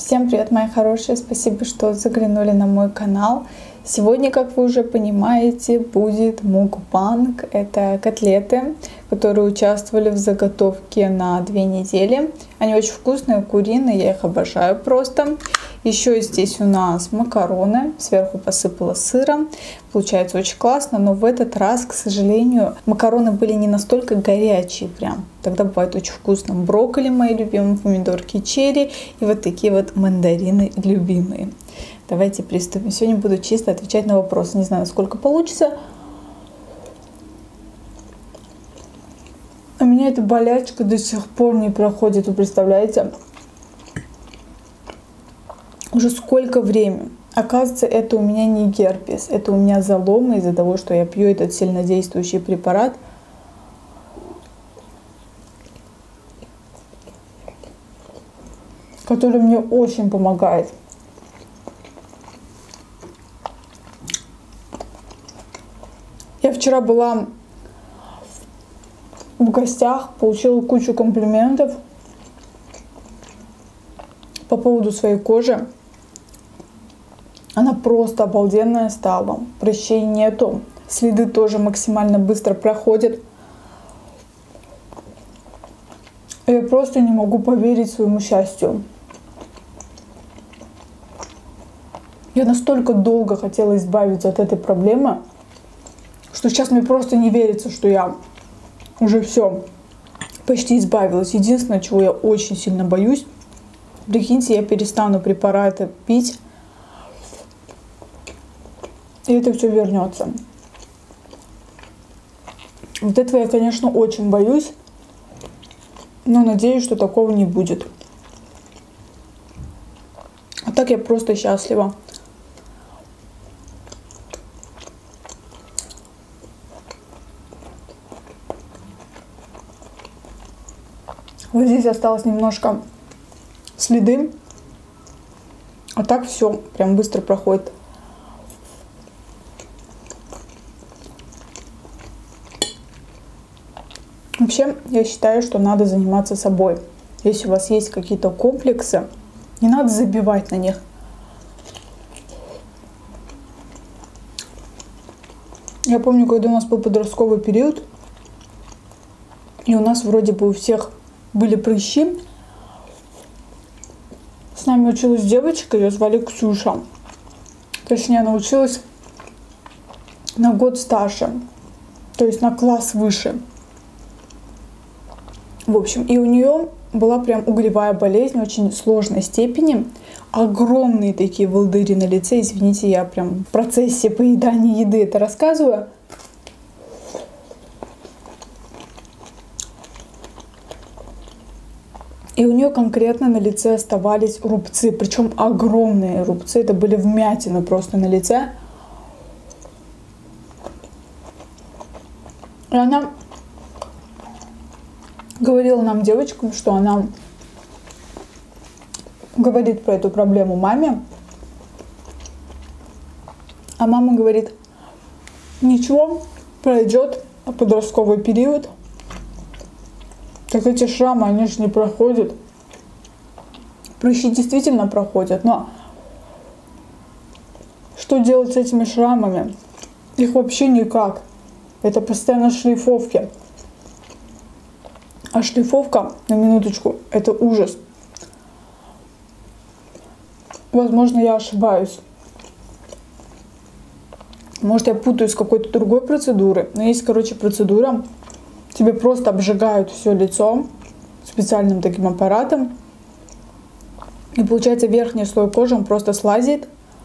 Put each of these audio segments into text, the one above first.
Всем привет, мои хорошие! Спасибо, что заглянули на мой канал. Сегодня, как вы уже понимаете, будет мукбанг. Это котлеты, которые участвовали в заготовке на 2 недели. Они очень вкусные, куриные, я их обожаю просто. Еще здесь у нас макароны, сверху посыпала сыром. Получается очень классно, но в этот раз, к сожалению, макароны были не настолько горячие прям. Тогда бывает очень вкусно. Брокколи мои любимые, помидорки черри и вот такие вот мандарины любимые. Давайте приступим. Сегодня буду чисто отвечать на вопросы. Не знаю, сколько получится. У меня эта болячка до сих пор не проходит, вы представляете? Уже сколько времени. Оказывается, это у меня не герпес, это у меня заломы из-за того, что я пью этот сильнодействующий препарат. Который мне очень помогает. Я вчера была в гостях, получила кучу комплиментов по поводу своей кожи. Она просто обалденная стала. Прыщей нету. Следы тоже максимально быстро проходят. Я просто не могу поверить своему счастью. Я настолько долго хотела избавиться от этой проблемы, что сейчас мне просто не верится, что я уже все почти избавилась. Единственное, чего я очень сильно боюсь, прикиньте, я перестану препараты пить, и это все вернется. Вот этого я, конечно, очень боюсь, но надеюсь, что такого не будет. А так я просто счастлива. Вот здесь осталось немножко следы, а так все прям быстро проходит. Вообще, я считаю, что надо заниматься собой. Если у вас есть какие-то комплексы, не надо забивать на них. Я помню, когда у нас был подростковый период, и у нас вроде бы у всех были прыщи. С нами училась девочка, ее звали Ксюша. Точнее, она училась на год старше, то есть на класс выше. В общем, и у нее была прям угревая болезнь очень сложной степени. Огромные такие волдыри на лице. Извините, я прям в процессе поедания еды это рассказываю. И у нее конкретно на лице оставались рубцы, причем огромные рубцы, это были вмятины просто на лице. И она говорила нам, девочкам, что она говорит про эту проблему маме. А мама говорит, ничего, пройдет подростковый период. Так эти шрамы, они же не проходят. Прыщи действительно проходят, но что делать с этими шрамами? Их вообще никак. Это постоянно шлифовки. А шлифовка, на минуточку, это ужас. Возможно, я ошибаюсь. Может, я путаю с какой-то другой процедурой. Но есть, короче, процедура. Тебе просто обжигают все лицо специальным таким аппаратом. И получается, верхний слой кожи он просто слазит.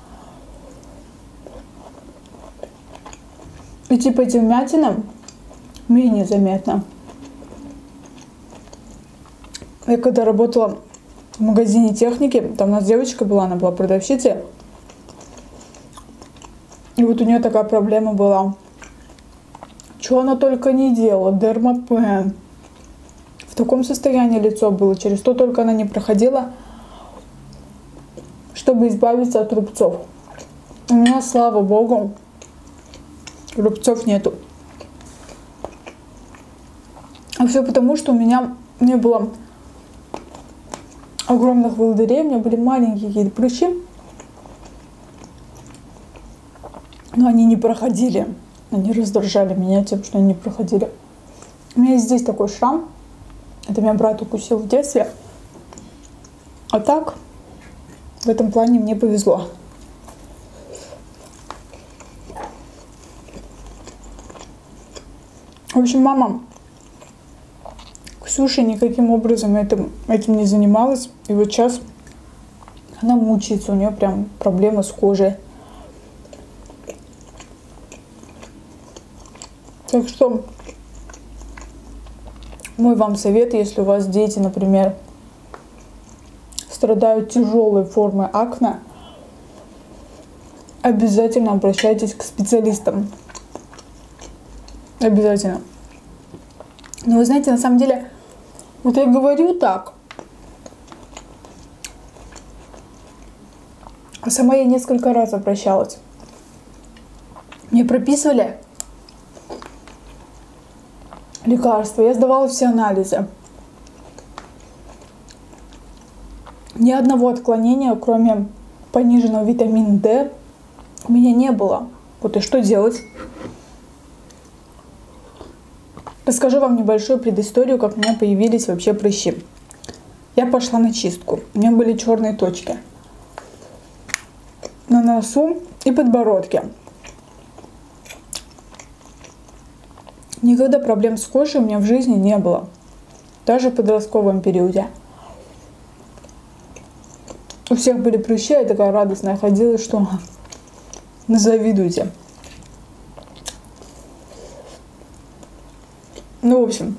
И типа эти вмятины менее заметно. Я когда работала в магазине техники, там у нас девочка была, она была продавщицей. И вот у нее такая проблема была. Что она только не делала, дермапен. В таком состоянии лицо было, через то только она не проходила, чтобы избавиться от рубцов. У меня, слава богу, рубцов нету. А все потому, что у меня не было огромных волдырей, у меня были маленькие какие-то прыщи, но они не проходили. Они раздражали меня тем, что они не проходили. У меня есть здесь такой шрам. Это меня брат укусил в детстве. А так, в этом плане мне повезло. В общем, мама Ксюша никаким образом этим не занималась. И вот сейчас она мучается. У нее прям проблемы с кожей. Так что мой вам совет, если у вас дети, например, страдают тяжелой формой акне, обязательно обращайтесь к специалистам. Обязательно. Но вы знаете, на самом деле, вот я говорю так, а сама я несколько раз обращалась. Мне прописывали лекарства, я сдавала все анализы. Ни одного отклонения, кроме пониженного витамина D, у меня не было. Вот и что делать? Расскажу вам небольшую предысторию, как у меня появились вообще прыщи. Я пошла на чистку. У меня были черные точки на носу и подбородке. Никогда проблем с кожей у меня в жизни не было. Даже в подростковом периоде. У всех были прыщи, я такая радостная ходила, что завидуйте. Ну, в общем,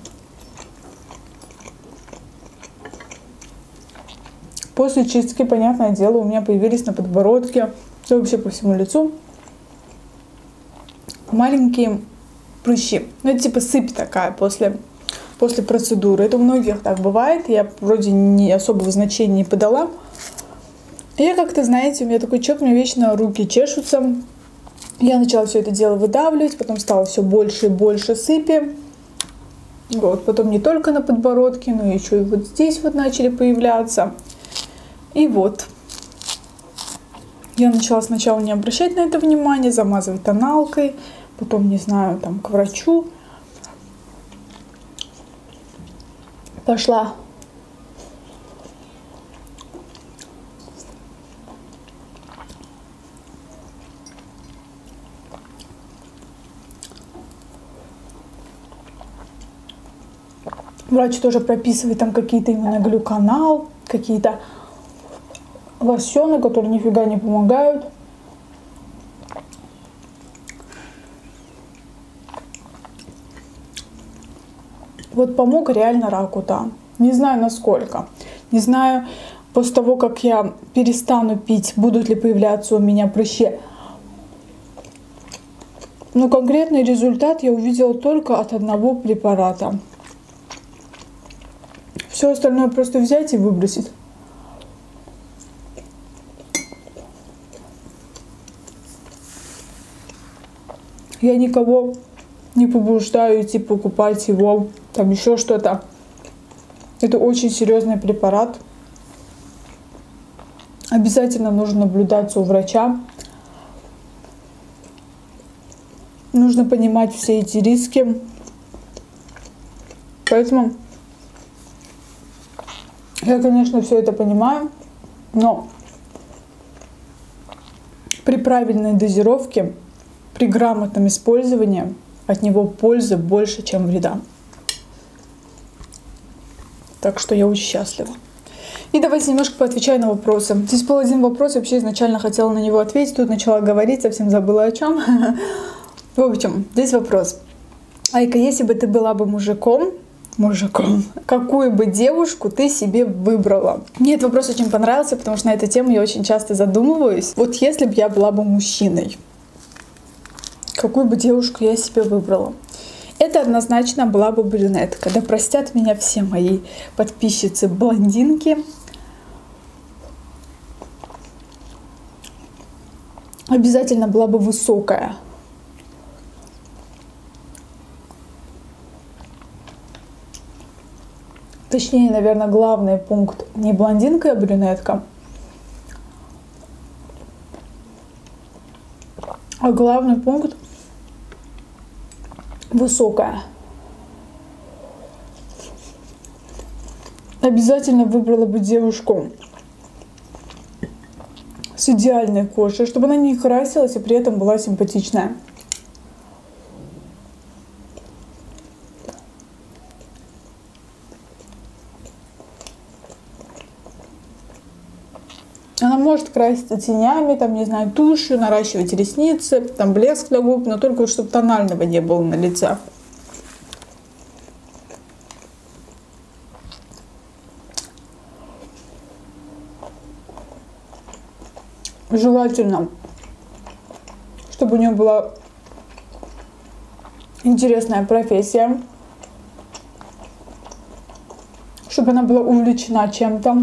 после чистки, понятное дело, у меня появились на подбородке, да вообще по всему лицу маленькие прыщи. Ну, это типа сыпь такая после процедуры. Это у многих так бывает. Я вроде не особого значения не подала. И я как-то, знаете, у меня такой человек, у меня вечно руки чешутся. Я начала все это дело выдавливать, потом стало все больше и больше сыпи. Вот, потом не только на подбородке, но еще и вот здесь вот начали появляться. И вот. Я начала сначала не обращать на это внимание, замазывать тоналкой, потом, не знаю, там, к врачу. Пошла. Врач тоже прописывает там какие-то именно глюконал, какие-то лосьоны, которые нифига не помогают. Вот помог реально Ракута. Не знаю насколько. Не знаю, после того, как я перестану пить, будут ли появляться у меня прыщи. Но конкретный результат я увидела только от одного препарата. Все остальное просто взять и выбросить. Я никого не побуждаю идти покупать его, там еще что-то. Это очень серьезный препарат. Обязательно нужно наблюдаться у врача. Нужно понимать все эти риски. Поэтому я, конечно, все это понимаю, но при правильной дозировке, при грамотном использовании от него пользы больше, чем вреда. Так что я очень счастлива. И давайте немножко поотвечаю на вопросы. Здесь был один вопрос, я вообще изначально хотела на него ответить, тут начала говорить, совсем забыла о чем. В общем, здесь вопрос. Айка, если бы ты была бы мужиком, какую бы девушку ты себе выбрала? Мне этот вопрос очень понравился, потому что на эту тему я очень часто задумываюсь. Вот если бы я была бы мужчиной, какую бы девушку я себе выбрала? Это однозначно была бы брюнетка. Да простят меня все мои подписчицы-блондинки. Обязательно была бы высокая. точнее, наверное, главный пункт не блондинка, а брюнетка, а главный пункт высокая. Обязательно выбрала бы девушку с идеальной кожей, чтобы она не красилась и при этом была симпатичная. Она может краситься тенями, там, не знаю, тушью, наращивать ресницы, там, блеск для губ, но только чтобы тонального не было на лице. Желательно, чтобы у нее была интересная профессия, чтобы она была увлечена чем-то.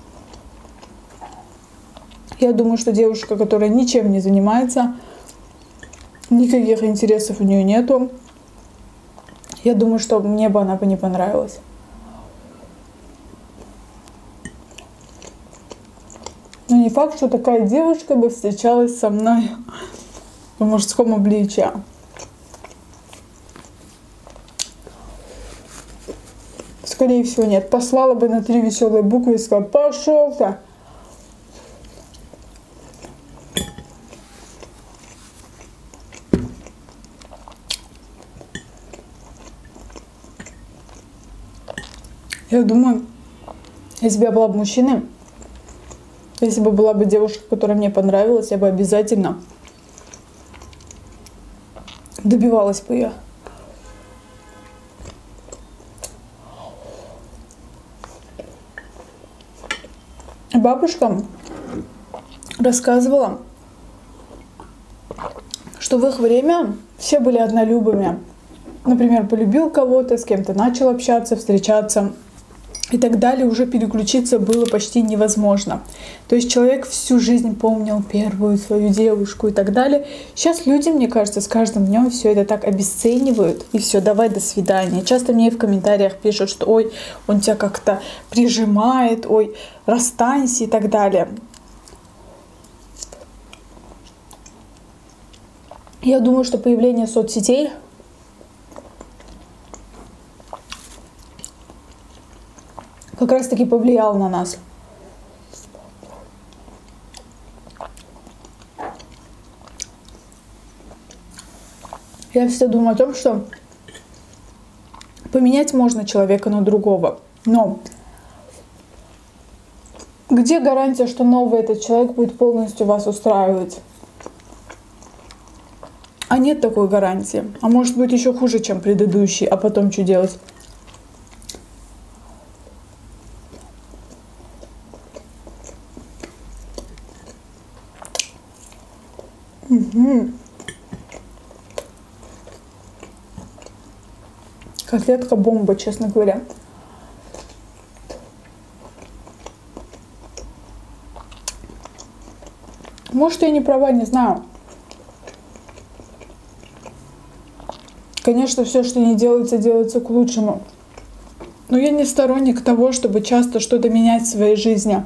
Я думаю, что девушка, которая ничем не занимается, никаких интересов у нее нету, я думаю, что мне бы она бы не понравилась. Но не факт, что такая девушка бы встречалась со мной в мужском обличье. Скорее всего, нет. Послала бы на 3 веселые буквы и сказала: пошел ты. Я думаю, если бы я была бы мужчиной, если бы была бы девушка, которая мне понравилась, я бы обязательно добивалась бы ее. Бабушка рассказывала, что в их время все были однолюбами. Например, полюбил кого-то, с кем-то начал общаться, встречаться и так далее, уже переключиться было почти невозможно. То есть человек всю жизнь помнил первую свою девушку и так далее. Сейчас люди, мне кажется, с каждым днем все это так обесценивают. И все, давай, до свидания. Часто мне в комментариях пишут, что ой, он тебя как-то прижимает, ой, расстанься и так далее. Я думаю, что появление соцсетей как раз таки повлиял на нас. Я всегда думаю о том, что поменять можно человека на другого. Но где гарантия, что новый этот человек будет полностью вас устраивать? А нет такой гарантии. А может быть еще хуже, чем предыдущий. А потом что делать? Угу. Котлетка бомба, честно говоря. Может, я не права, не знаю. Конечно, все, что не делается, делается к лучшему. Но я не сторонник того, чтобы часто что-то менять в своей жизни.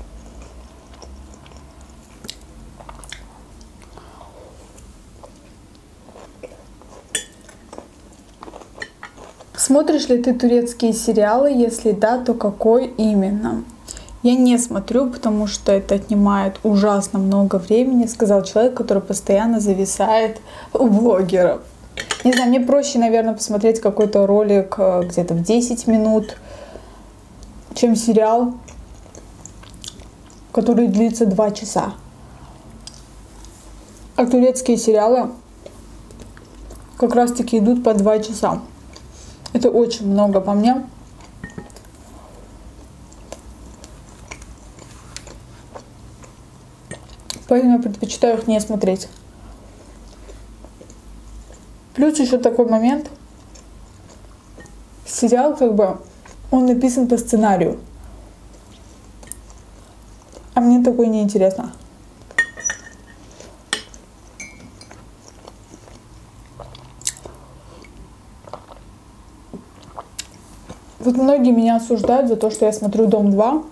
Смотришь ли ты турецкие сериалы? Если да, то какой именно? Я не смотрю, потому что это отнимает ужасно много времени, сказал человек, который постоянно зависает у блогеров. Не знаю, мне проще, наверное, посмотреть какой-то ролик где-то в 10 минут, чем сериал, который длится 2 часа. А турецкие сериалы как раз-таки идут по 2 часа. Это очень много по мне. Поэтому я предпочитаю их не смотреть. Плюс еще такой момент. Сериал, как бы, он написан по сценарию. А мне такое неинтересно. Вот многие меня осуждают за то, что я смотрю «Дом 2».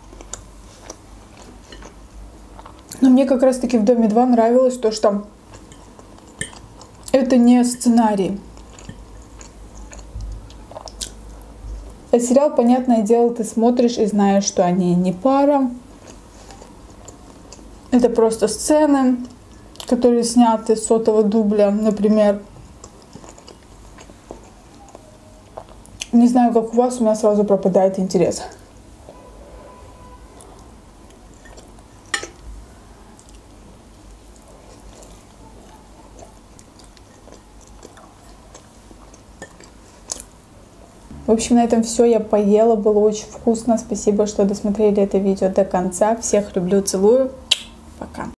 Но мне как раз таки в «Доме 2» нравилось то, что это не сценарий. А сериал, понятное дело, ты смотришь и знаешь, что они не пара. Это просто сцены, которые сняты с сотого дубля, например. Не знаю, как у вас, у меня сразу пропадает интерес. В общем, на этом все. Я поела, было очень вкусно. Спасибо, что досмотрели это видео до конца. Всех люблю, целую. Пока.